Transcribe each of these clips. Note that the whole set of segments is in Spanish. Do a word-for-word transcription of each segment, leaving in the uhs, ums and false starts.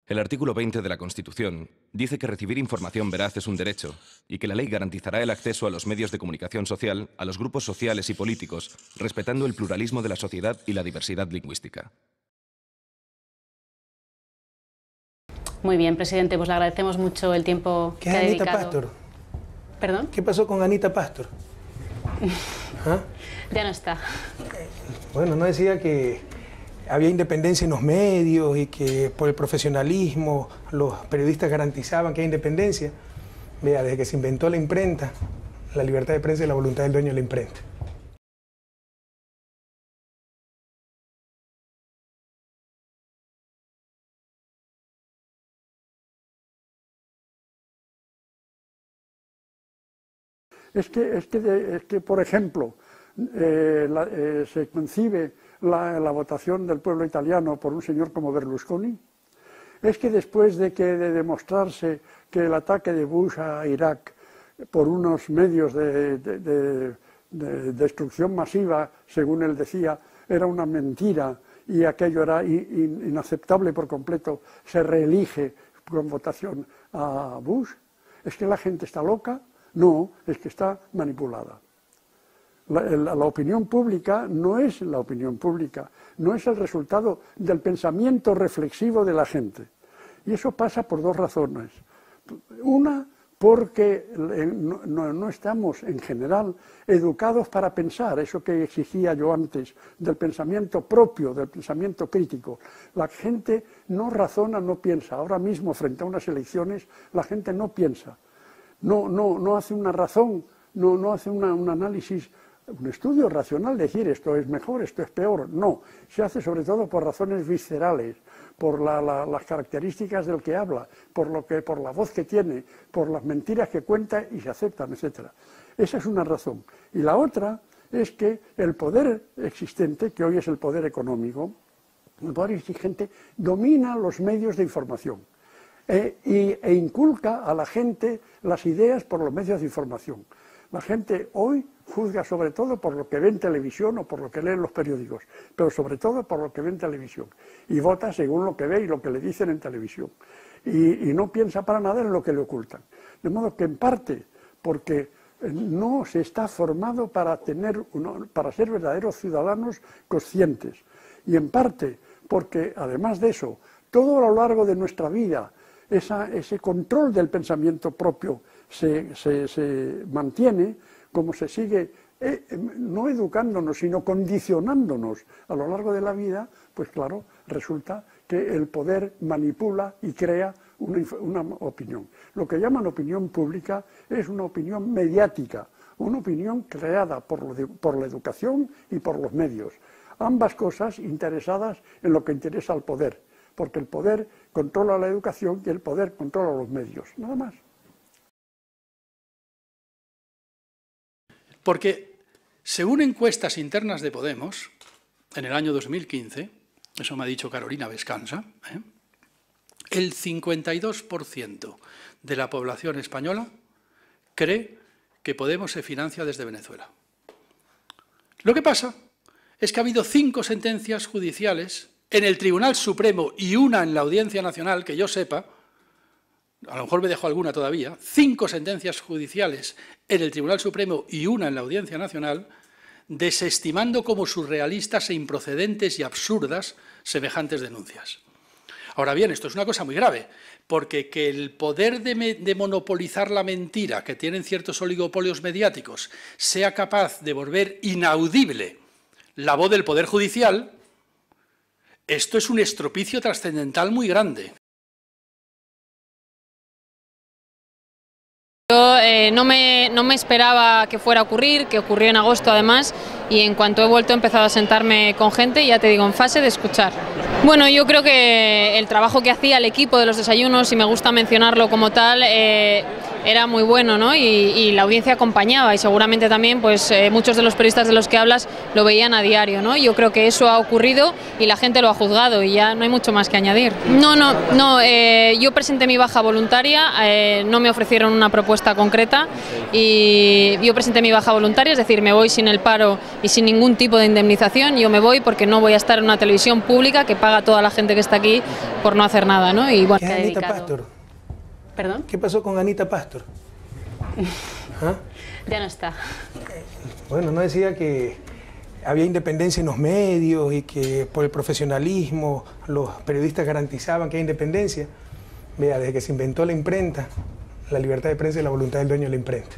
El artículo veinte de la Constitución dice que recibir información veraz es un derecho y que la ley garantizará el acceso a los medios de comunicación social a los grupos sociales y políticos, respetando el pluralismo de la sociedad y la diversidad lingüística. Muy bien, presidente, pues le agradecemos mucho el tiempo que ha dedicado. ¿Qué es Anita Pastor? ¿Perdón? ¿Qué pasó con Anita Pastor? ¿Ah? Ya no está. Bueno, no decía que había independencia en los medios y que por el profesionalismo los periodistas garantizaban que hay independencia. Vea, desde que se inventó la imprenta, la libertad de prensa es la voluntad del dueño de la imprenta. Es que, es que, de, es que por ejemplo, eh, la, eh, se concibe la, la votación del pueblo italiano por un señor como Berlusconi. Es que después de que de demostrarse que el ataque de Bush a Irak por unos medios de, de, de, de destrucción masiva, según él decía, era una mentira y aquello era in, inaceptable por completo, se reelige con votación a Bush. ¿Es que la gente está loca? No, es que está manipulada. La, la, la opinión pública no es la opinión pública, no es el resultado del pensamiento reflexivo de la gente. Y eso pasa por dos razones. Una, porque no, no, no estamos en general educados para pensar, eso que exigía yo antes, del pensamiento propio, del pensamiento crítico. La gente no razona, no piensa. Ahora mismo, frente a unas elecciones, la gente no piensa. No, no, no hace una razón, no, no hace una, un análisis, un estudio racional, decir esto es mejor, esto es peor. No, se hace sobre todo por razones viscerales, por la, la, las características del que habla, por, lo que, por la voz que tiene, por las mentiras que cuenta y se aceptan, etcétera. Esa es una razón. Y la otra es que el poder existente, que hoy es el poder económico, el poder exigente, domina los medios de información. E, y, e inculca a la gente las ideas por los medios de información. La gente hoy juzga sobre todo por lo que ve en televisión o por lo que lee en los periódicos, pero sobre todo por lo que ve en televisión. Y vota según lo que ve y lo que le dicen en televisión. Y, y no piensa para nada en lo que le ocultan. De modo que en parte, porque no se está formado para, tener uno, para ser verdaderos ciudadanos conscientes. Y en parte, porque además de eso, todo a lo largo de nuestra vida, Esa, ese control del pensamiento propio se, se, se mantiene, como se sigue eh, no educándonos, sino condicionándonos a lo largo de la vida, pues claro, resulta que el poder manipula y crea una, una opinión. Lo que llaman opinión pública es una opinión mediática, una opinión creada por, lo de, por la educación y por los medios. Ambas cosas interesadas en lo que interesa al poder, porque el poder controla la educación y el poder controla los medios, nada más. Porque, según encuestas internas de Podemos, en el año dos mil quince, eso me ha dicho Carolina Vescanza, ¿eh? el cincuenta y dos por ciento de la población española cree que Podemos se financia desde Venezuela. Lo que pasa es que ha habido cinco sentencias judiciales en el Tribunal Supremo y una en la Audiencia Nacional, que yo sepa, a lo mejor me dejo alguna todavía, cinco sentencias judiciales en el Tribunal Supremo y una en la Audiencia Nacional, desestimando como surrealistas e improcedentes y absurdas semejantes denuncias. Ahora bien, esto es una cosa muy grave, porque que el poder de, me, de monopolizar la mentira que tienen ciertos oligopolios mediáticos sea capaz de volver inaudible la voz del Poder Judicial, esto es un estropicio trascendental muy grande. Yo eh, no, me, no me esperaba que fuera a ocurrir, que ocurrió en agosto además, y en cuanto he vuelto he empezado a sentarme con gente, ya te digo, en fase de escuchar. Bueno, yo creo que el trabajo que hacía el equipo de los desayunos, y me gusta mencionarlo como tal, eh, era muy bueno, ¿no? y, y la audiencia acompañaba y seguramente también pues, eh, muchos de los periodistas de los que hablas lo veían a diario, ¿no? Yo creo que eso ha ocurrido y la gente lo ha juzgado y ya no hay mucho más que añadir. No, no, no, eh, yo presenté mi baja voluntaria, eh, no me ofrecieron una propuesta concreta y yo presenté mi baja voluntaria, es decir, me voy sin el paro y sin ningún tipo de indemnización. Yo me voy porque no voy a estar en una televisión pública que paga a toda la gente que está aquí por no hacer nada, ¿no? Y bueno, ¿qué es Anita Pastor? ¿Perdón? ¿Qué pasó con Anita Pastor? ¿Ah? Ya no está. Bueno, no decía que había independencia en los medios y que por el profesionalismo los periodistas garantizaban que hay independencia. Vea, desde que se inventó la imprenta, la libertad de prensa es la voluntad del dueño de la imprenta.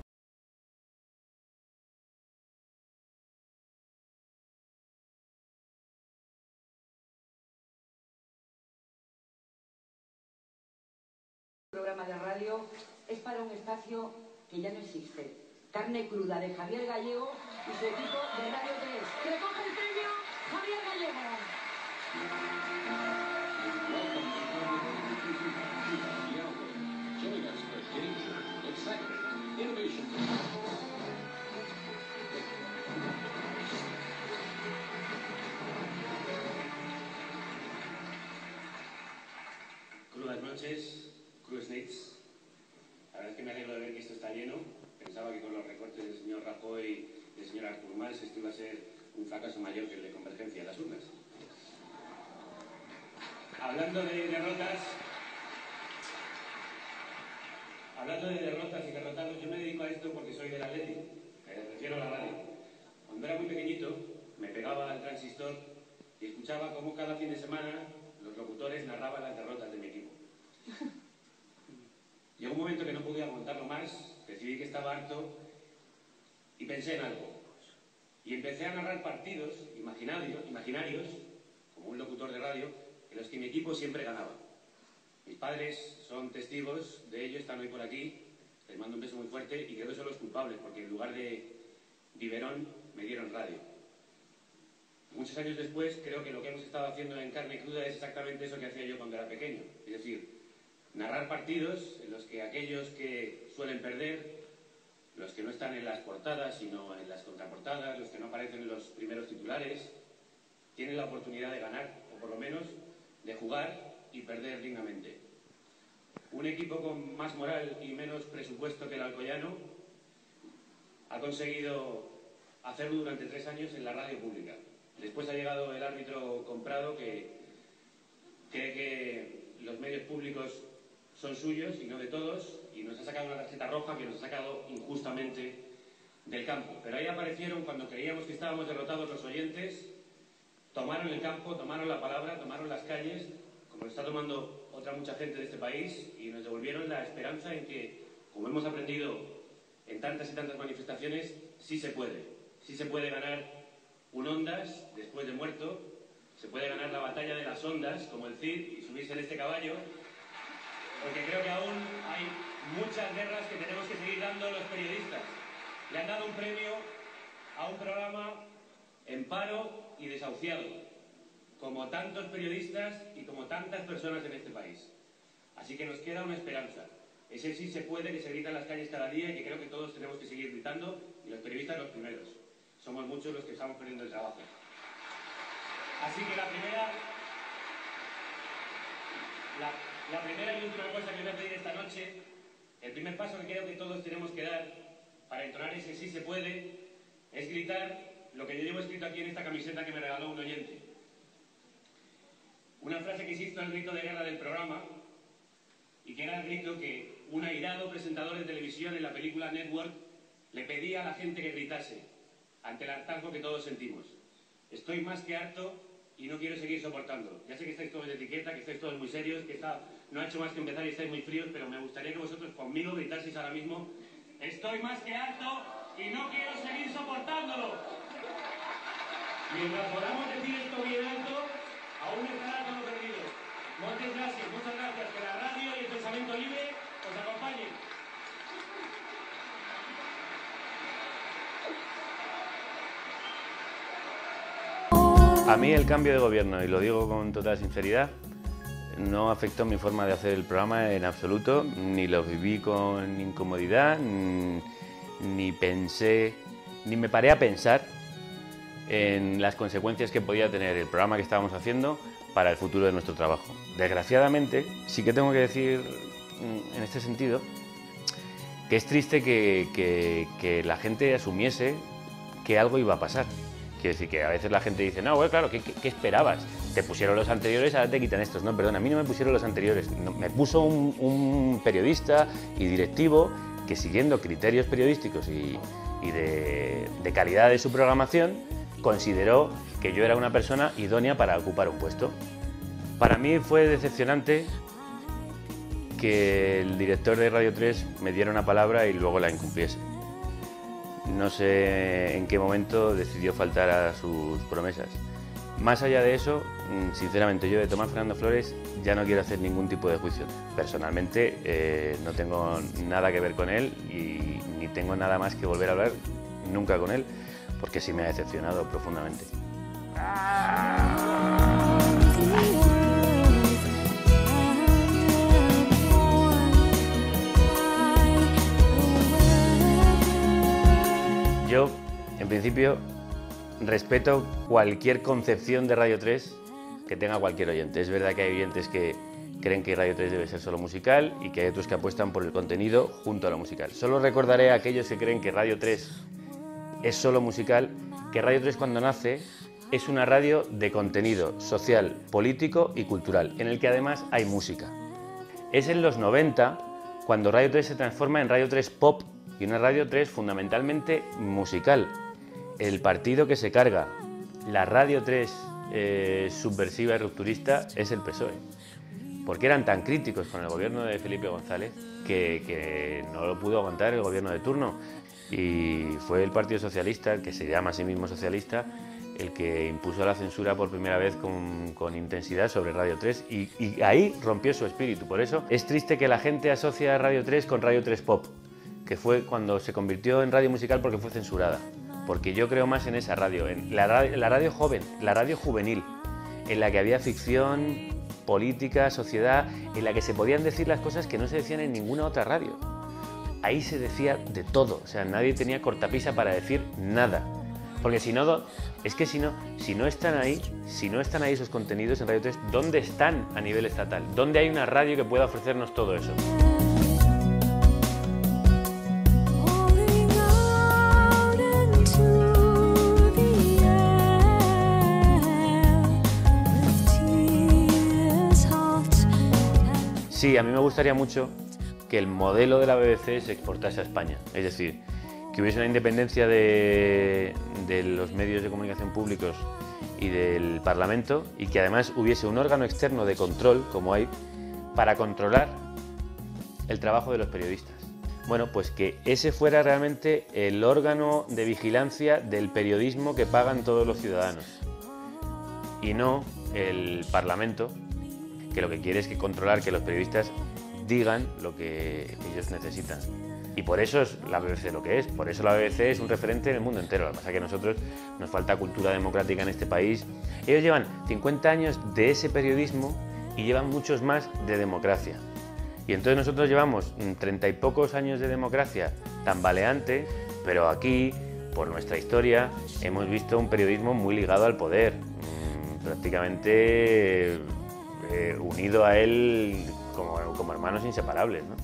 Programa de radio es para un espacio que ya no existe. Carne cruda de Javier Gallego y su equipo de Radio tres. ¡Que le coge el premio Javier Gallego! Crudas noches, crudas nits. La verdad es que me alegro de ver que esto está lleno. Pensaba que con los recortes del señor Rajoy y del señor Artur Mas esto iba a ser un fracaso mayor que el de Convergencia de las urnas. Hablando de derrotas, hablando de derrotas y derrotados, yo me dedico a esto porque soy del Atleti, me refiero a la radio. Cuando era muy pequeñito, me pegaba al transistor y escuchaba cómo cada fin de semana los locutores narraban las derrotas de mi equipo. Llegó un momento que no podía aguantarlo más, decidí que estaba harto y pensé en algo. Y empecé a narrar partidos imaginarios, imaginarios, como un locutor de radio, en los que mi equipo siempre ganaba. Mis padres son testigos de ello, están hoy por aquí, les mando un beso muy fuerte y creo que son los culpables, porque en lugar de biberón me dieron radio. Muchos años después creo que lo que hemos estado haciendo en Carne Cruda es exactamente eso que hacía yo cuando era pequeño, es decir, narrar partidos en los que aquellos que suelen perder, los que no están en las portadas sino en las contraportadas, los que no aparecen en los primeros titulares, tienen la oportunidad de ganar, o por lo menos de jugar y perder dignamente. Un equipo con más moral y menos presupuesto que el Alcoyano ha conseguido hacerlo durante tres años en la radio pública. Después ha llegado el árbitro comprado que cree que los medios públicos son suyos y no de todos, y nos ha sacado una tarjeta roja que nos ha sacado injustamente del campo. Pero ahí aparecieron, cuando creíamos que estábamos derrotados los oyentes, tomaron el campo, tomaron la palabra, tomaron las calles, como lo está tomando otra mucha gente de este país, y nos devolvieron la esperanza en que, como hemos aprendido en tantas y tantas manifestaciones, sí se puede. Sí se puede ganar un Ondas después de muerto, se puede ganar la batalla de las ondas, como el Cid, y subirse en este caballo, porque creo que aún hay muchas guerras que tenemos que seguir dando los periodistas. Le han dado un premio a un programa en paro y desahuciado, como tantos periodistas y como tantas personas en este país. Así que nos queda una esperanza. Ese sí se puede que se grita en las calles cada día y que creo que todos tenemos que seguir gritando, y los periodistas los primeros. Somos muchos los que estamos perdiendo el trabajo. Así que la primera... La, la primera y última cosa que voy a pedir esta noche, el primer paso que creo que todos tenemos que dar para entonar ese sí se puede, es gritar lo que yo llevo escrito aquí en esta camiseta que me regaló un oyente. Una frase que insisto en el grito de guerra del programa, y que era el grito que un airado presentador de televisión en la película Network le pedía a la gente que gritase, ante el hartazgo que todos sentimos. Estoy más que harto y no quiero seguir soportándolo. Ya sé que estáis todos de etiqueta, que estáis todos muy serios, que está, no ha hecho más que empezar y estáis muy fríos, pero me gustaría que vosotros conmigo gritaseis ahora mismo: estoy más que harto y no quiero seguir soportándolo. Mientras podamos decir esto bien alto, aún estará todo perdido. Muchas gracias, muchas gracias. Que la radio y el pensamiento libre os acompañen. A mí el cambio de gobierno, y lo digo con total sinceridad, no afectó mi forma de hacer el programa en absoluto, ni lo viví con incomodidad, ni pensé, ni me paré a pensar en las consecuencias que podía tener el programa que estábamos haciendo para el futuro de nuestro trabajo. Desgraciadamente, sí que tengo que decir en este sentido que es triste que, que, que la gente asumiese que algo iba a pasar. Quiero decir que a veces la gente dice, no, bueno, claro, ¿qué, qué, qué esperabas? Te pusieron los anteriores, ahora te quitan estos. No, perdón, a mí no me pusieron los anteriores. No, me puso un, un periodista y directivo que, siguiendo criterios periodísticos y, y de, de calidad de su programación, consideró que yo era una persona idónea para ocupar un puesto. Para mí fue decepcionante que el director de Radio tres me diera una palabra y luego la incumpliese. No sé en qué momento decidió faltar a sus promesas. Más allá de eso, sinceramente, yo de Tomás Fernando Flores ya no quiero hacer ningún tipo de juicio. Personalmente eh, no tengo nada que ver con él y ni tengo nada más que volver a hablar nunca con él, porque sí me ha decepcionado profundamente. Yo, en principio, respeto cualquier concepción de Radio tres que tenga cualquier oyente. Es verdad que hay oyentes que creen que Radio tres debe ser solo musical y que hay otros que apuestan por el contenido junto a lo musical. Solo recordaré a aquellos que creen que Radio tres es solo musical, que Radio tres cuando nace es una radio de contenido social, político y cultural, en el que además hay música. Es en los noventa cuando Radio tres se transforma en Radio tres Pop y una Radio tres fundamentalmente musical. El partido que se carga la Radio tres eh, subversiva y rupturista es el P S O E. Porque eran tan críticos con el gobierno de Felipe González que, que no lo pudo aguantar el gobierno de turno. Y fue el Partido Socialista, que se llama a sí mismo socialista, el que impuso la censura por primera vez con, con intensidad sobre Radio tres y, y ahí rompió su espíritu. Por eso es triste que la gente asocie a Radio tres con Radio tres Pop, que fue cuando se convirtió en radio musical porque fue censurada. Porque yo creo más en esa radio, en la radio, la radio joven, la radio juvenil, en la que había ficción, política, sociedad, en la que se podían decir las cosas que no se decían en ninguna otra radio. Ahí se decía de todo, o sea, nadie tenía cortapisa para decir nada. Porque si no, es que si no, si no están ahí, si no están ahí esos contenidos en Radio tres, ¿dónde están a nivel estatal? ¿Dónde hay una radio que pueda ofrecernos todo eso? Sí, a mí me gustaría mucho que el modelo de la B B C se exportase a España. Es decir, que hubiese una independencia de, de los medios de comunicación públicos y del Parlamento y que además hubiese un órgano externo de control, como hay, para controlar el trabajo de los periodistas. Bueno, pues que ese fuera realmente el órgano de vigilancia del periodismo que pagan todos los ciudadanos y no el Parlamento, que lo que quiere es que controlar que los periodistas digan lo que ellos necesitan. Y por eso es la B B C lo que es, por eso la B B C es un referente en el mundo entero. Lo que pasa es que a nosotros nos falta cultura democrática en este país. Ellos llevan cincuenta años de ese periodismo y llevan muchos más de democracia. Y entonces nosotros llevamos treinta y pocos años de democracia tambaleante, pero aquí, por nuestra historia, hemos visto un periodismo muy ligado al poder, prácticamente Eh, unido a él como, como hermanos inseparables, ¿no?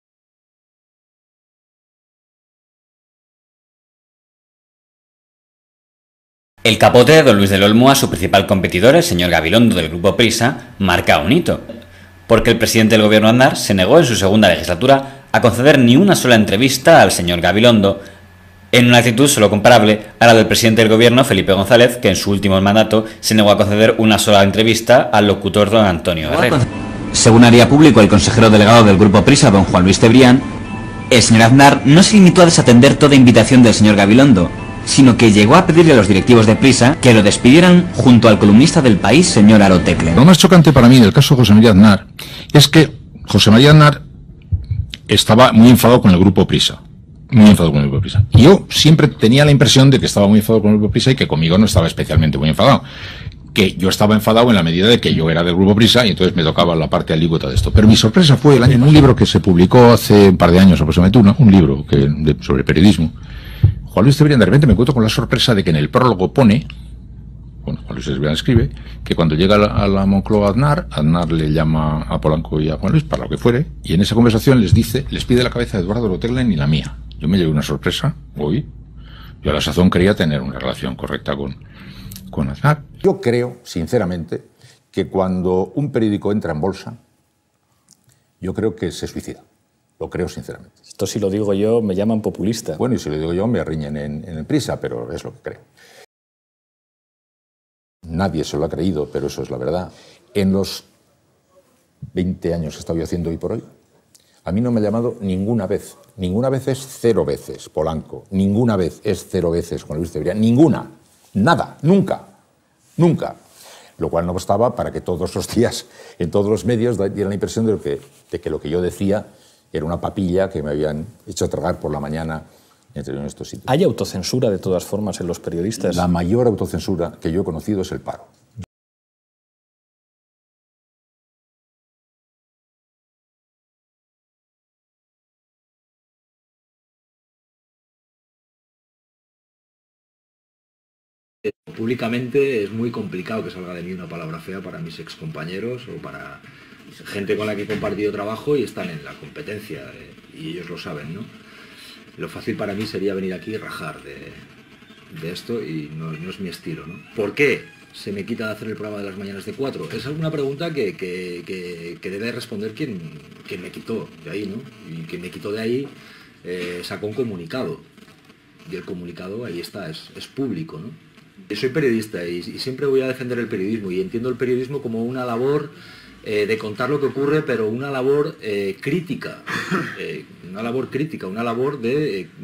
El capote de don Luis del Olmo a su principal competidor, el señor Gabilondo del Grupo Prisa, marca un hito, porque el presidente del gobierno Aznar se negó en su segunda legislatura a conceder ni una sola entrevista al señor Gabilondo, en una actitud solo comparable a la del presidente del gobierno, Felipe González, que en su último mandato se negó a conceder una sola entrevista al locutor don Antonio Herrero. Según haría público el consejero delegado del Grupo Prisa, don Juan Luis Cebrián, el señor Aznar no se limitó a desatender toda invitación del señor Gabilondo, sino que llegó a pedirle a los directivos de Prisa que lo despidieran junto al columnista del País, señor Aro Tecle. Lo más chocante para mí del caso José María Aznar es que José María Aznar estaba muy enfadado con el Grupo Prisa. Muy enfadado con el Grupo Prisa. Y yo siempre tenía la impresión de que estaba muy enfadado con el Grupo Prisa y que conmigo no estaba especialmente muy enfadado. que yo estaba enfadado en la medida de que yo era del Grupo Prisa y entonces me tocaba la parte alícuota de esto. Pero mi sorpresa fue el año, en un libro que se publicó hace un par de años aproximadamente, una, un libro que, de, sobre periodismo. Juan Luis Cebrián, de repente me encuentro con la sorpresa de que en el prólogo pone, bueno, Juan Luis Cebrián escribe, que cuando llega a la, a la Moncloa Aznar, Aznar le llama a Polanco y a Juan Luis para lo que fuere, y en esa conversación les dice, les pide la cabeza de Eduardo Roteglen y la mía. Yo me llevé una sorpresa, hoy, yo a la sazón quería tener una relación correcta con, con Aznar. Yo creo, sinceramente, que cuando un periódico entra en bolsa, yo creo que se suicida. Lo creo sinceramente. Esto si lo digo yo me llaman populista. Bueno, y si lo digo yo me arriñen en, en el Prisa, pero es lo que creo. Nadie se lo ha creído, pero eso es la verdad. En los veinte años que he estado yo haciendo Hoy por Hoy, a mí no me ha llamado ninguna vez. Ninguna vez es cero veces Polanco. Ninguna vez es cero veces Juan Luis Cebrián. Ninguna. Nada. Nunca. Nunca. Lo cual no bastaba para que todos los días, en todos los medios, dieran la impresión de, lo que, de que lo que yo decía era una papilla que me habían hecho tragar por la mañana entre estos sitios. ¿Hay autocensura de todas formas en los periodistas? La mayor autocensura que yo he conocido es el paro. Públicamente es muy complicado que salga de mí una palabra fea para mis excompañeros o para gente con la que he compartido trabajo y están en la competencia, eh, y ellos lo saben, ¿no? Lo fácil para mí sería venir aquí y rajar de, de esto y no, no es mi estilo, ¿no? ¿Por qué se me quita de hacer el programa de las mañanas de cuatro? Es una pregunta que, que, que, que debe responder quien, quien me quitó de ahí, ¿no? Y quien me quitó de ahí eh, sacó un comunicado y el comunicado ahí está, es, es público, ¿no? Yo soy periodista y, y siempre voy a defender el periodismo y entiendo el periodismo como una labor eh, de contar lo que ocurre, pero una labor eh, crítica, eh, una labor crítica, una labor de, eh,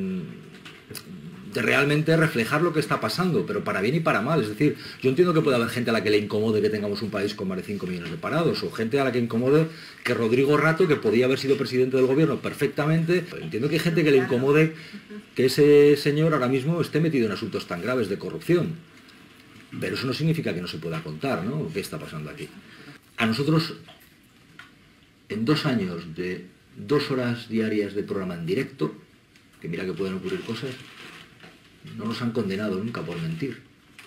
de realmente reflejar lo que está pasando, pero para bien y para mal. Es decir, yo entiendo que puede haber gente a la que le incomode que tengamos un país con más de cinco millones de parados, o gente a la que incomode que Rodrigo Rato, que podía haber sido presidente del gobierno perfectamente, entiendo que hay gente que le incomode que ese señor ahora mismo esté metido en asuntos tan graves de corrupción. Pero eso no significa que no se pueda contar, ¿no? ¿Qué está pasando aquí? A nosotros, en dos años de dos horas diarias de programa en directo, que mira que pueden ocurrir cosas, no nos han condenado nunca por mentir.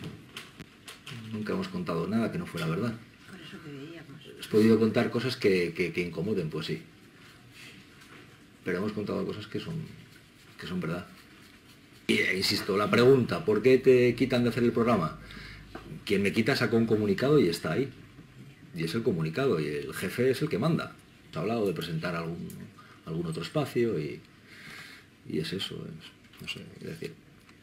Nunca hemos contado nada que no fuera verdad. Por eso que veíamos. ¿Has podido contar cosas que, que, que incomoden? Pues sí. Pero hemos contado cosas que son, que son verdad. Y eh, insisto, la pregunta, ¿por qué te quitan de hacer el programa? Quien me quita sacó un comunicado y está ahí. Y es el comunicado, y el jefe es el que manda. Ha hablado de presentar algún, algún otro espacio y, y es eso, es, no sé, es decir.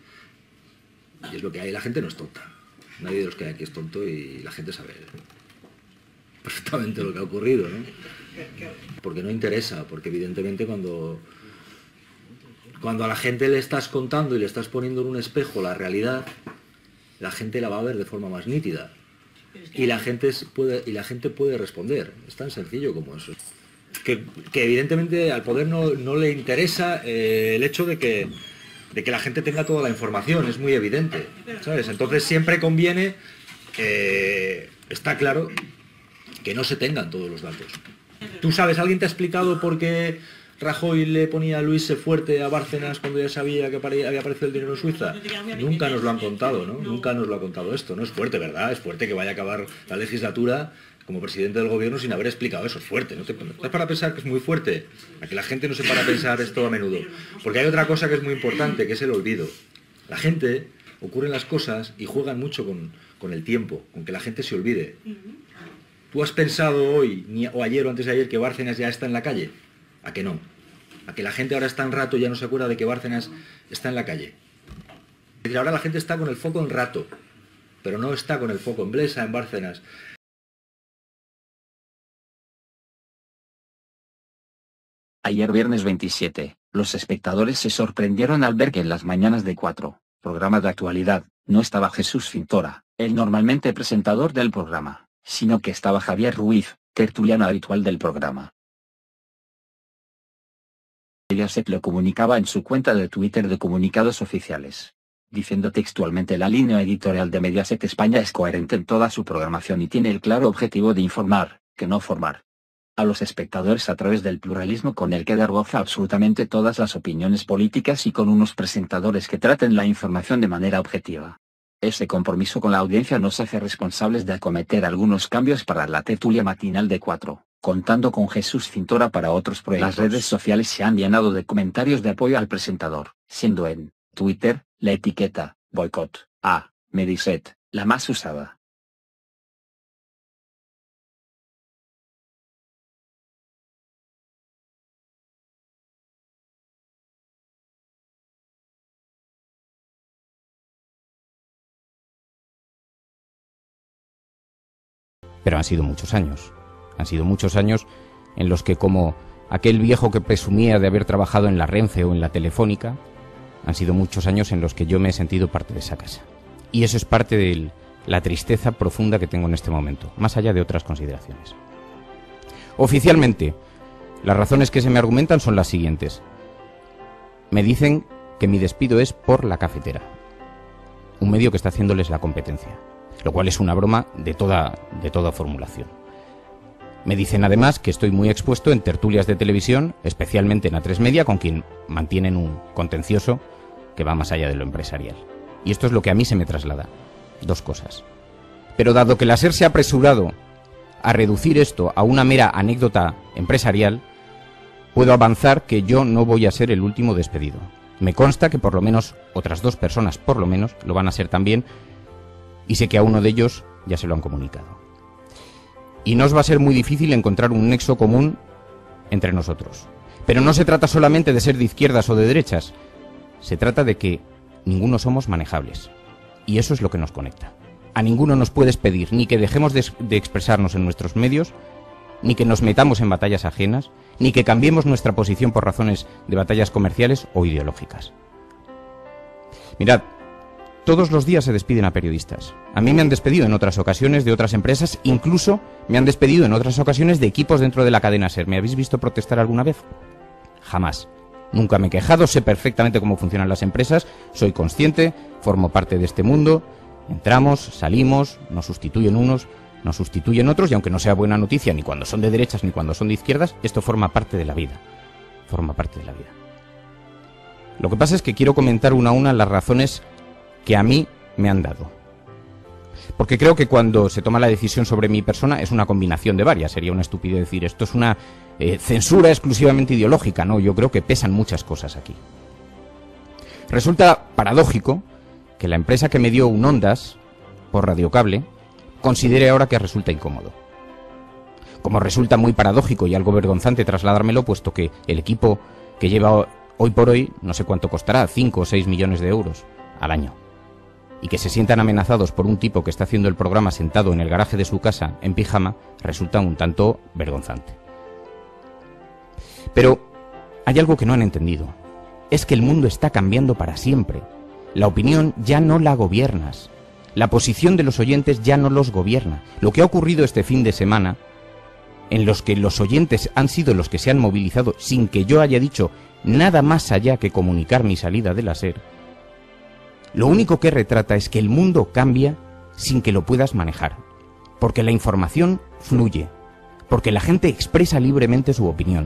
Y es lo que hay, la gente no es tonta. Nadie de los que hay aquí es tonto y la gente sabe perfectamente lo que ha ocurrido, ¿no? Porque no interesa, porque evidentemente cuando, cuando a la gente le estás contando y le estás poniendo en un espejo la realidad, la gente la va a ver de forma más nítida. Y la gente puede, y la gente puede responder. Es tan sencillo como eso. Que, que evidentemente al poder no, no le interesa eh, el hecho de que, de que la gente tenga toda la información, es muy evidente, ¿sabes? Entonces siempre conviene, eh, está claro, que no se tengan todos los datos. Tú sabes, ¿alguien te ha explicado por qué Rajoy le ponía a Luis Fuerte a Bárcenas cuando ya sabía que había aparecido el dinero en Suiza? Nunca nos lo han contado, ¿no? Nunca nos lo ha contado esto. No es fuerte, ¿verdad? Es fuerte que vaya a acabar la legislatura como presidente del gobierno sin haber explicado eso. Es fuerte. ¿No te estás para pensar que es muy fuerte? A que la gente no se para a pensar esto a menudo. Porque hay otra cosa que es muy importante, que es el olvido. La gente, ocurren las cosas y juegan mucho con, con el tiempo, con que la gente se olvide. ¿Tú has pensado hoy, ni, o ayer o antes de ayer, que Bárcenas ya está en la calle? ¿A que no? ¿A que la gente ahora está en rato y ya no se acuerda de que Bárcenas está en la calle? Es decir, ahora la gente está con el foco en rato, pero no está con el foco en Blesa, en Bárcenas. Ayer viernes veintisiete, los espectadores se sorprendieron al ver que en las mañanas de cuatro, programa de actualidad, no estaba Jesús Cintora, el normalmente presentador del programa, sino que estaba Javier Ruiz, tertuliano habitual del programa. Mediaset lo comunicaba en su cuenta de Twitter de comunicados oficiales. diciendo textualmente: la línea editorial de Mediaset España es coherente en toda su programación y tiene el claro objetivo de informar, que no formar a los espectadores a través del pluralismo con el que dar voz a absolutamente todas las opiniones políticas y con unos presentadores que traten la información de manera objetiva. Este compromiso con la audiencia nos hace responsables de acometer algunos cambios para la tertulia matinal de cuatro, contando con Jesús Cintora para otros proyectos. Las redes sociales se han llenado de comentarios de apoyo al presentador, siendo en Twitter la etiqueta boicot a Mediaset la más usada. Pero han sido muchos años. Han sido muchos años en los que, como aquel viejo que presumía de haber trabajado en la Renfe o en la Telefónica, han sido muchos años en los que yo me he sentido parte de esa casa. Y eso es parte de la tristeza profunda que tengo en este momento, más allá de otras consideraciones. Oficialmente, las razones que se me argumentan son las siguientes. Me dicen que mi despido es por La Cafetera, un medio que está haciéndoles la competencia, lo cual es una broma de toda, de toda formulación. Me dicen además que estoy muy expuesto en tertulias de televisión, especialmente en A tres Media, con quien mantienen un contencioso que va más allá de lo empresarial. Y esto es lo que a mí se me traslada. Dos cosas. Pero dado que la SER se ha apresurado a reducir esto a una mera anécdota empresarial, puedo avanzar que yo no voy a ser el último despedido. Me consta que por lo menos otras dos personas, por lo menos, lo van a ser también, y sé que a uno de ellos ya se lo han comunicado. Y nos va a ser muy difícil encontrar un nexo común entre nosotros. Pero no se trata solamente de ser de izquierdas o de derechas, se trata de que ninguno somos manejables. Y eso es lo que nos conecta. A ninguno nos puedes pedir ni que dejemos de, de expresarnos en nuestros medios, ni que nos metamos en batallas ajenas, ni que cambiemos nuestra posición por razones de batallas comerciales o ideológicas. Mirad, todos los días se despiden a periodistas. A mí me han despedido en otras ocasiones de otras empresas, incluso me han despedido en otras ocasiones de equipos dentro de la cadena SER. ¿Me habéis visto protestar alguna vez? Jamás. Nunca me he quejado, sé perfectamente cómo funcionan las empresas, soy consciente, formo parte de este mundo, entramos, salimos, nos sustituyen unos, nos sustituyen otros, y aunque no sea buena noticia ni cuando son de derechas ni cuando son de izquierdas, esto forma parte de la vida. Forma parte de la vida. Lo que pasa es que quiero comentar una a una las razones que a mí me han dado. Porque creo que cuando se toma la decisión sobre mi persona es una combinación de varias. Sería una estupidez decir esto es una eh, censura exclusivamente ideológica. No, yo creo que pesan muchas cosas aquí. Resulta paradójico que la empresa que me dio un Ondas por radiocable considere ahora que resulta incómodo. Como resulta muy paradójico y algo vergonzante trasladármelo, puesto que el equipo que lleva hoy por hoy no sé cuánto costará, cinco o seis millones de euros al año. Y que se sientan amenazados por un tipo que está haciendo el programa sentado en el garaje de su casa en pijama, resulta un tanto vergonzante. Pero hay algo que no han entendido. Es que el mundo está cambiando para siempre. La opinión ya no la gobiernas. La posición de los oyentes ya no los gobierna. Lo que ha ocurrido este fin de semana, en los que los oyentes han sido los que se han movilizado sin que yo haya dicho nada más allá que comunicar mi salida de la SER, lo único que retrata es que el mundo cambia sin que lo puedas manejar, porque la información fluye, porque la gente expresa libremente su opinión.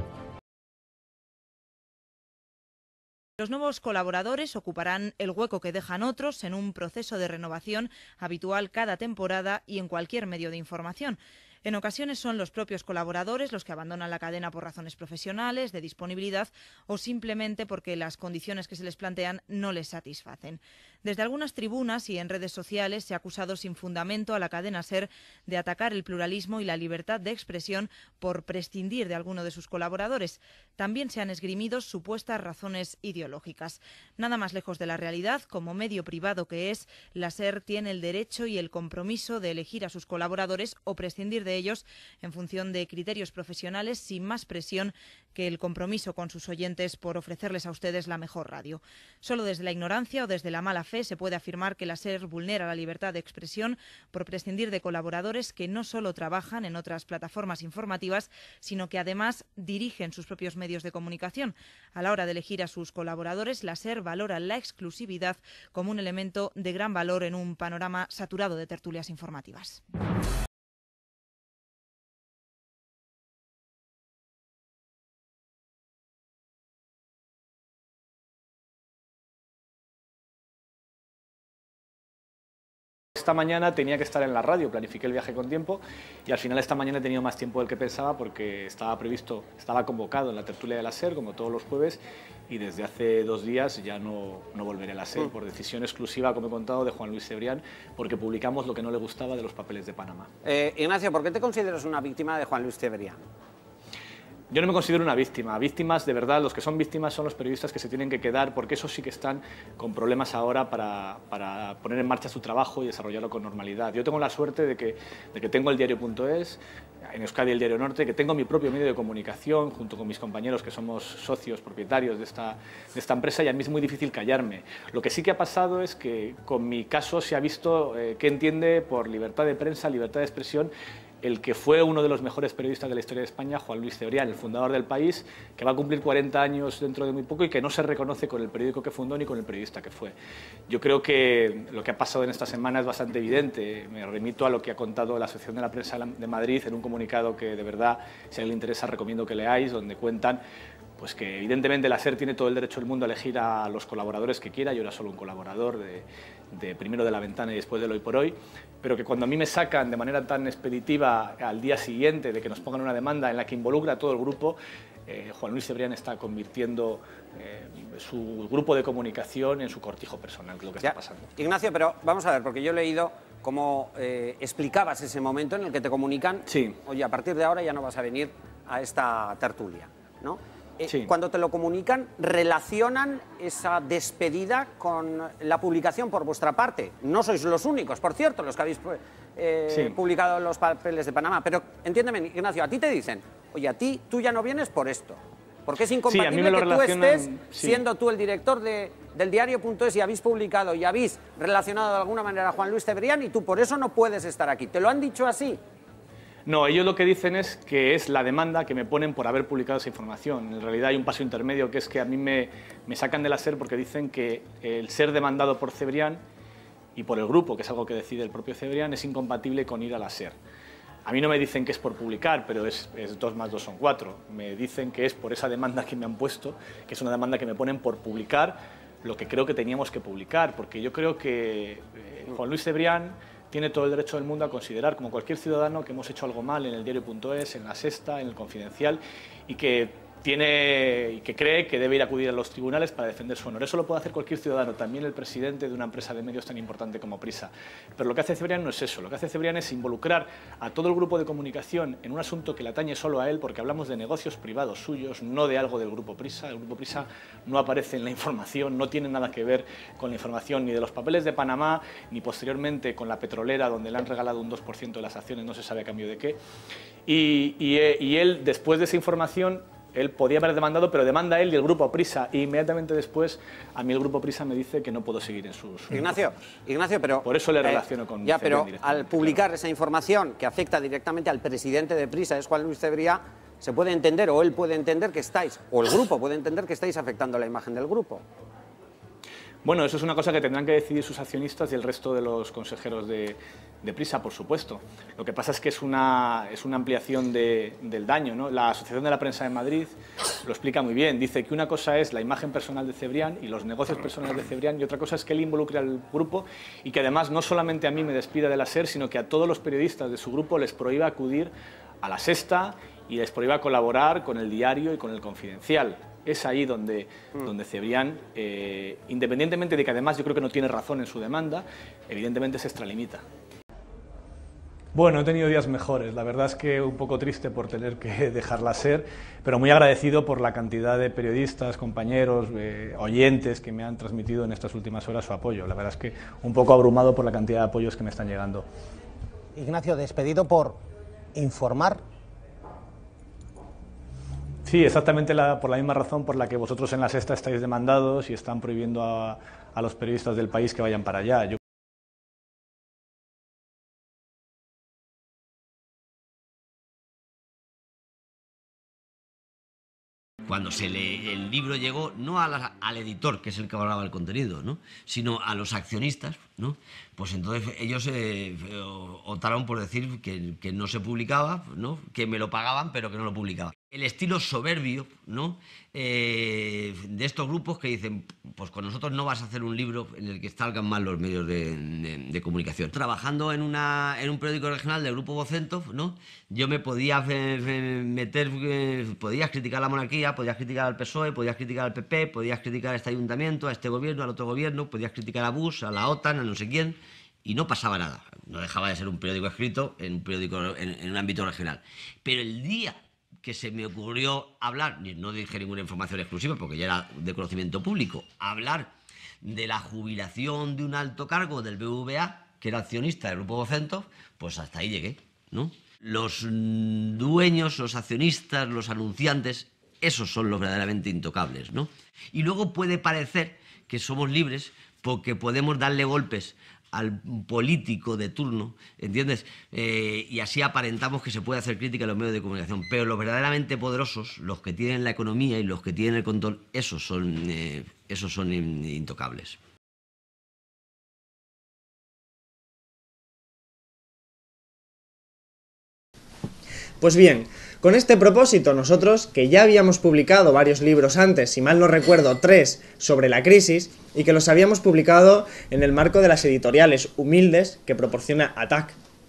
Los nuevos colaboradores ocuparán el hueco que dejan otros en un proceso de renovación habitual cada temporada y en cualquier medio de información. En ocasiones son los propios colaboradores los que abandonan la cadena por razones profesionales, de disponibilidad o simplemente porque las condiciones que se les plantean no les satisfacen. Desde algunas tribunas y en redes sociales se ha acusado sin fundamento a la cadena SER de atacar el pluralismo y la libertad de expresión por prescindir de alguno de sus colaboradores. También se han esgrimido supuestas razones ideológicas. Nada más lejos de la realidad, como medio privado que es, la SER tiene el derecho y el compromiso de elegir a sus colaboradores o prescindir de de ellos en función de criterios profesionales, sin más presión que el compromiso con sus oyentes por ofrecerles a ustedes la mejor radio. Solo desde la ignorancia o desde la mala fe se puede afirmar que la SER vulnera la libertad de expresión por prescindir de colaboradores que no solo trabajan en otras plataformas informativas, sino que además dirigen sus propios medios de comunicación. A la hora de elegir a sus colaboradores, la SER valora la exclusividad como un elemento de gran valor en un panorama saturado de tertulias informativas. Esta mañana tenía que estar en la radio, planifiqué el viaje con tiempo y al final esta mañana he tenido más tiempo del que pensaba porque estaba previsto, estaba convocado en la tertulia de la SER como todos los jueves y desde hace dos días ya no, no volveré a la SER por decisión exclusiva, como he contado, de Juan Luis Cebrián, porque publicamos lo que no le gustaba de los papeles de Panamá. Eh, Ignacio, ¿por qué te consideras una víctima de Juan Luis Cebrián? Yo no me considero una víctima. Víctimas, de verdad, los que son víctimas son los periodistas que se tienen que quedar, porque esos sí que están con problemas ahora para, para poner en marcha su trabajo y desarrollarlo con normalidad. Yo tengo la suerte de que, de que tengo el diario punto es, en Euskadi el Diario Norte, que tengo mi propio medio de comunicación, junto con mis compañeros que somos socios, propietarios de esta, de esta empresa, y a mí es muy difícil callarme. Lo que sí que ha pasado es que con mi caso se ha visto eh, qué entiende por libertad de prensa, libertad de expresión, el que fue uno de los mejores periodistas de la historia de España, Juan Luis Cebrián, el fundador del País, que va a cumplir cuarenta años dentro de muy poco y que no se reconoce con el periódico que fundó ni con el periodista que fue. Yo creo que lo que ha pasado en esta semana es bastante evidente. Me remito a lo que ha contado la Asociación de la Prensa de Madrid en un comunicado que, de verdad, si a alguien le interesa, recomiendo que leáis, donde cuentan pues que evidentemente la SER tiene todo el derecho del mundo a elegir a los colaboradores que quiera. Yo era solo un colaborador de, de primero de La Ventana y después del Hoy por Hoy, pero que cuando a mí me sacan de manera tan expeditiva al día siguiente de que nos pongan una demanda en la que involucra a todo el grupo, eh, Juan Luis Cebrián está convirtiendo eh, su grupo de comunicación en su cortijo personal, que es lo que ya, está pasando. Ignacio, pero vamos a ver, porque yo he leído cómo eh, explicabas ese momento en el que te comunican, sí. Oye, a partir de ahora ya no vas a venir a esta tertulia, ¿no? Eh, Sí. Cuando te lo comunican, relacionan esa despedida con la publicación por vuestra parte. No sois los únicos, por cierto, los que habéis eh, Sí. publicado los papeles de Panamá. Pero entiéndeme, Ignacio, a ti te dicen, oye, a ti tú ya no vienes por esto. Porque es incompatible Sí, a mí me lo que tú relacionan, estés, sí. siendo tú el director de, del diario punto es y habéis publicado y habéis relacionado de alguna manera a Juan Luis Cebrián y tú por eso no puedes estar aquí. ¿Te lo han dicho así? No, ellos lo que dicen es que es la demanda que me ponen por haber publicado esa información. En realidad hay un paso intermedio, que es que a mí me, me sacan de la SER porque dicen que el ser demandado por Cebrián y por el grupo, que es algo que decide el propio Cebrián, es incompatible con ir a la SER. A mí no me dicen que es por publicar, pero es, es dos más dos son cuatro. Me dicen que es por esa demanda que me han puesto, que es una demanda que me ponen por publicar lo que creo que teníamos que publicar, porque yo creo que eh, Juan Luis Cebrián tiene todo el derecho del mundo a considerar, como cualquier ciudadano, que hemos hecho algo mal en el diario punto es, en La Sexta, en el Confidencial, y que tiene y que cree que debe ir a acudir a los tribunales para defender su honor. Eso lo puede hacer cualquier ciudadano, también el presidente de una empresa de medios tan importante como Prisa. Pero lo que hace Cebrián no es eso. Lo que hace Cebrián es involucrar a todo el grupo de comunicación en un asunto que le atañe solo a él, porque hablamos de negocios privados suyos, no de algo del grupo Prisa. El grupo Prisa no aparece en la información, no tiene nada que ver con la información ni de los papeles de Panamá, ni posteriormente con la petrolera, donde le han regalado un dos por ciento de las acciones, no se sabe a cambio de qué. Y, y, y él, después de esa información, él podía haber demandado, pero demanda él y el grupo Prisa. Y inmediatamente después, a mí el grupo Prisa me dice que no puedo seguir en sus... Ignacio, Ignacio, pero... Por eso le eh, relaciono con... Ya, pero directamente, al publicar esa información que afecta directamente al presidente de Prisa, es Juan Luis Cebrián, se puede entender, o él puede entender que estáis, o el grupo puede entender que estáis afectando la imagen del grupo. Bueno, eso es una cosa que tendrán que decidir sus accionistas y el resto de los consejeros de, de Prisa, por supuesto. Lo que pasa es que es una, es una ampliación de, del daño, ¿no? La Asociación de la Prensa de Madrid lo explica muy bien. Dice que una cosa es la imagen personal de Cebrián y los negocios personales de Cebrián, y otra cosa es que él involucre al grupo y que además no solamente a mí me despida de la SER, sino que a todos los periodistas de su grupo les prohíba acudir a La Sexta y les prohíba colaborar con el Diario y con el Confidencial. Es ahí donde, mm. donde Cebrián, eh, independientemente de que además yo creo que no tiene razón en su demanda, evidentemente se extralimita. Bueno, he tenido días mejores. La verdad es que un poco triste por tener que dejarla ser, pero muy agradecido por la cantidad de periodistas, compañeros, eh, oyentes que me han transmitido en estas últimas horas su apoyo. La verdad es que un poco abrumado por la cantidad de apoyos que me están llegando. Ignacio, despedido por informar. Sí, exactamente la, por la misma razón por la que vosotros en La Sexta estáis demandados y están prohibiendo a, a los periodistas del país que vayan para allá. Yo Cuando se le, el libro llegó no a la, al editor, que es el que valoraba el contenido, ¿no?, sino a los accionistas, ¿no?, pues entonces ellos eh, optaron por decir que, que no se publicaba, ¿no?, que me lo pagaban pero que no lo publicaba. El estilo soberbio, ¿no?, eh, de estos grupos que dicen, pues con nosotros no vas a hacer un libro en el que salgan mal los medios de, de, de comunicación. Trabajando en, una, en un periódico regional del Grupo Vocento, ¿no?, yo me podía eh, meter, eh, podías criticar la monarquía, podías criticar al P S O E, podías criticar al P P, podías criticar a este ayuntamiento, a este gobierno, al otro gobierno, podías criticar a Bush, a la OTAN, a no sé quién, y no pasaba nada. No dejaba de ser un periódico escrito en un periódico en, en un ámbito regional. Pero el día que se me ocurrió hablar, no dije ninguna información exclusiva porque ya era de conocimiento público, hablar de la jubilación de un alto cargo del B B V A, que era accionista del Grupo Vocento, pues hasta ahí llegué, ¿no? Los dueños, los accionistas, los anunciantes, esos son los verdaderamente intocables, ¿no? Y luego puede parecer que somos libres porque podemos darle golpes al político de turno, ¿entiendes? Eh, y así aparentamos que se puede hacer crítica a los medios de comunicación. Pero los verdaderamente poderosos, los que tienen la economía y los que tienen el control, esos son, eh, esos son intocables. Pues bien, con este propósito nosotros, que ya habíamos publicado varios libros antes, si mal no recuerdo, tres sobre la crisis, y que los habíamos publicado en el marco de las editoriales humildes que proporciona A T A C,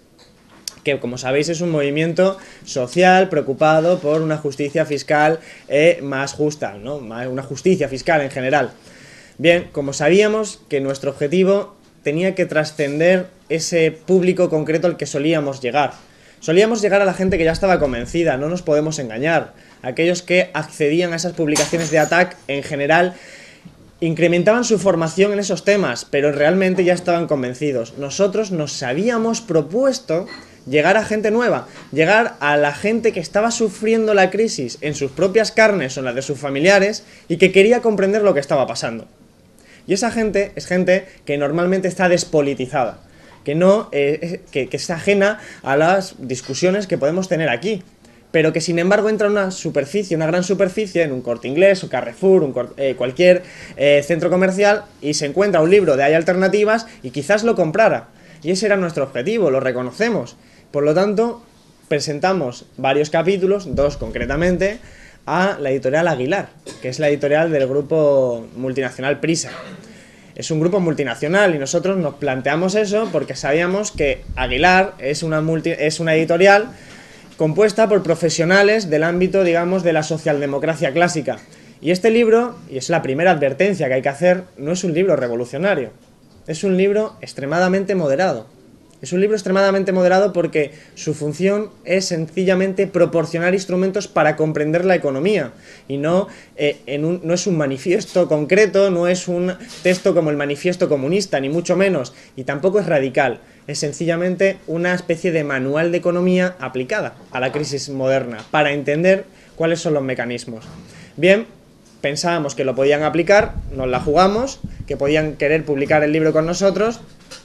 que como sabéis es un movimiento social preocupado por una justicia fiscal eh, más justa, ¿no?, una justicia fiscal en general. Bien, como sabíamos que nuestro objetivo tenía que trascender ese público concreto al que solíamos llegar. Solíamos llegar a la gente que ya estaba convencida, no nos podemos engañar. Aquellos que accedían a esas publicaciones de A T A C en general incrementaban su formación en esos temas, pero realmente ya estaban convencidos. Nosotros nos habíamos propuesto llegar a gente nueva, llegar a la gente que estaba sufriendo la crisis en sus propias carnes o en las de sus familiares y que quería comprender lo que estaba pasando. Y esa gente es gente que normalmente está despolitizada, que, no, eh, que, que es ajena a las discusiones que podemos tener aquí, pero que sin embargo entra en una superficie, una gran superficie, en un Corte Inglés, un Carrefour, un, eh, cualquier eh, centro comercial, y se encuentra un libro de Hay Alternativas y quizás lo comprara. Y ese era nuestro objetivo, lo reconocemos. Por lo tanto, presentamos varios capítulos, dos concretamente, a la editorial Aguilar, que es la editorial del grupo multinacional Prisa. Es un grupo multinacional y nosotros nos planteamos eso porque sabíamos que Aguilar es una, multi, es una editorial compuesta por profesionales del ámbito, digamos, de la socialdemocracia clásica. Y este libro, y es la primera advertencia que hay que hacer, no es un libro revolucionario, es un libro extremadamente moderado. Es un libro extremadamente moderado porque su función es sencillamente proporcionar instrumentos para comprender la economía y no, eh, en un, no es un manifiesto concreto, no es un texto como el manifiesto comunista, ni mucho menos, y tampoco es radical. Es sencillamente una especie de manual de economía aplicada a la crisis moderna para entender cuáles son los mecanismos. Bien, pensábamos que lo podían aplicar, nos la jugamos, que podían querer publicar el libro con nosotros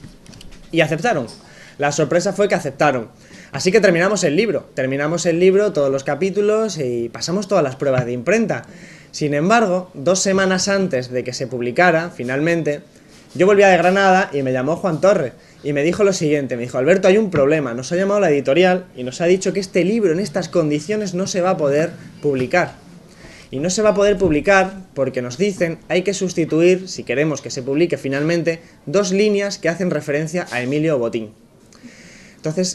y aceptaron. La sorpresa fue que aceptaron. Así que terminamos el libro, terminamos el libro, todos los capítulos y pasamos todas las pruebas de imprenta. Sin embargo, dos semanas antes de que se publicara, finalmente, yo volvía de Granada y me llamó Juan Torre y me dijo lo siguiente, me dijo: Alberto, hay un problema, nos ha llamado la editorial y nos ha dicho que este libro en estas condiciones no se va a poder publicar. Y no se va a poder publicar porque nos dicen hay que sustituir, si queremos que se publique finalmente, dos líneas que hacen referencia a Emilio Botín. Entonces,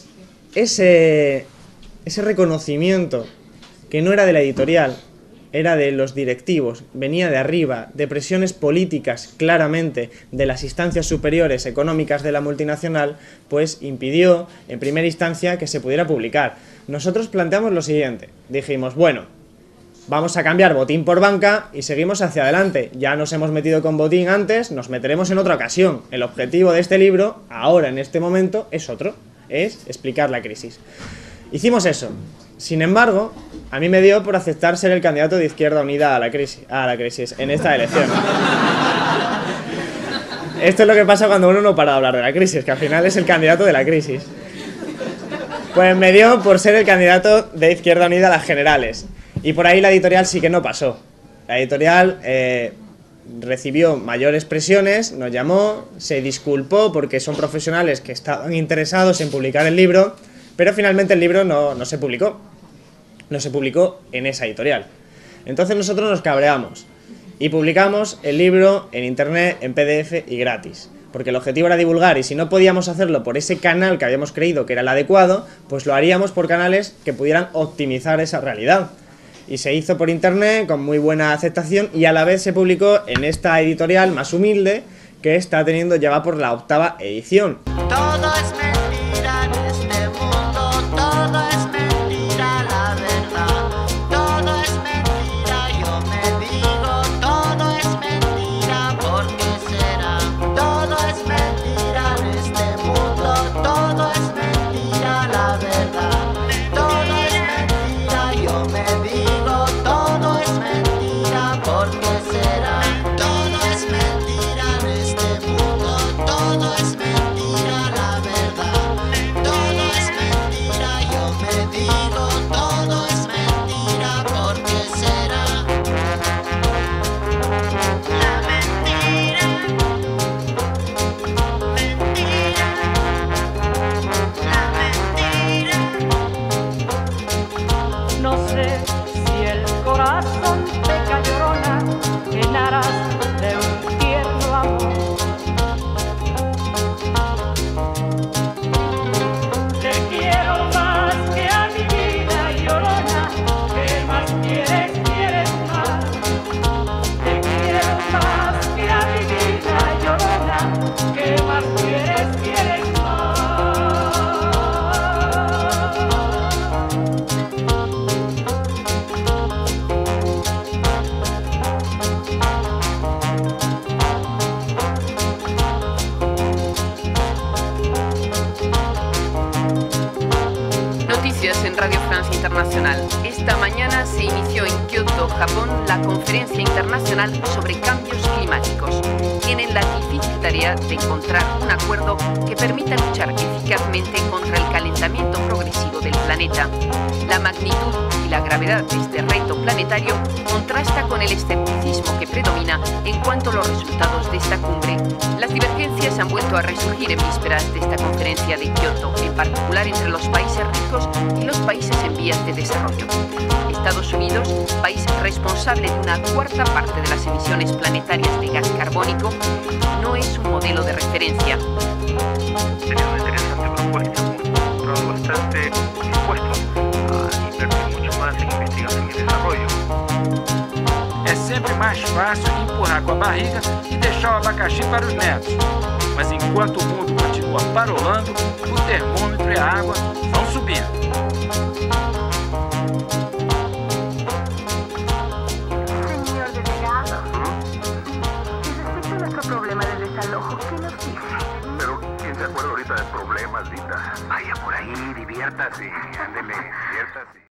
ese, ese reconocimiento que no era de la editorial, era de los directivos, venía de arriba, de presiones políticas claramente de las instancias superiores económicas de la multinacional, pues impidió en primera instancia que se pudiera publicar. Nosotros planteamos lo siguiente, dijimos, bueno, vamos a cambiar Botín por banca y seguimos hacia adelante. Ya nos hemos metido con Botín antes, nos meteremos en otra ocasión. El objetivo de este libro, ahora en este momento, es otro, es explicar la crisis. Hicimos eso. Sin embargo, a mí me dio por aceptar ser el candidato de Izquierda Unida a la crisis, a la crisis en esta elección. Esto es lo que pasa cuando uno no para de hablar de la crisis, que al final es el candidato de la crisis. Pues me dio por ser el candidato de Izquierda Unida a las generales. Y por ahí la editorial sí que no pasó. La editorial eh, recibió mayores presiones, nos llamó, se disculpó porque son profesionales que estaban interesados en publicar el libro, pero finalmente el libro no, no se publicó. No se publicó en esa editorial. Entonces nosotros nos cabreamos y publicamos el libro en internet, en P D F y gratis. Porque el objetivo era divulgar, y si no podíamos hacerlo por ese canal que habíamos creído que era el adecuado, pues lo haríamos por canales que pudieran optimizar esa realidad. Y se hizo por internet con muy buena aceptación y a la vez se publicó en esta editorial más humilde que está teniendo, ya va por la octava edición. Todo es mentira en este mundo, todo es mentira, la verdad. Todo es mentira, yo me digo, todo es mentira, ¿por qué será? Todo es mentira en este mundo, todo es mentira, la verdad. Todo es mentira, yo me digo, todo es mentira, ¿por qué será? Todo es mentira en este mundo, todo es mentira, la verdad. Todo es mentira, yo me digo, todo es mentira, ¿por qué será? La mentira, mentira, la mentira. No sé si el corazón peca llorona en aras de un tierno amor. Te quiero más que a mi vida llorona, ¿qué más quieres, quieres más? Te quiero más que a mi vida llorona, ¿qué más quieres, quieres más? Noticias en Radio Francia Internacional. Esta mañana se inició en Kioto, Japón, la Conferencia Internacional sobre Cambios Climáticos. Tienen la difícil tarea de encontrar un acuerdo que permita luchar eficazmente contra el calentamiento progresivo del planeta. La magnitud y la gravedad de este reto planetario contrasta con el escepticismo que predomina en cuanto a los resultados de esta cumbre. Las divergencias han vuelto a resurgir en vísperas de esta conferencia de Kioto, en particular entre los países ricos y los países en vías de desarrollo. Estados Unidos, país responsable de una cuarta parte de las emisiones planetarias de gas carbónico, no es un modelo de referencia. Sería una interesante propuesta, un bastante dispuesto a invertir mucho más en investigación y desarrollo. É sempre mais fácil empurrar com a barriga e deixar o abacaxi para os netos. Mas enquanto o mundo continua parolando, o termômetro e a água vão subindo. Señor delegado, respecto a nuestro problema del desalojo, ¿qué nos dice? Pero, ¿quién se acuerda ahorita del problema, Lita? Vaya por ahí, diviértase, ándele, diviértase.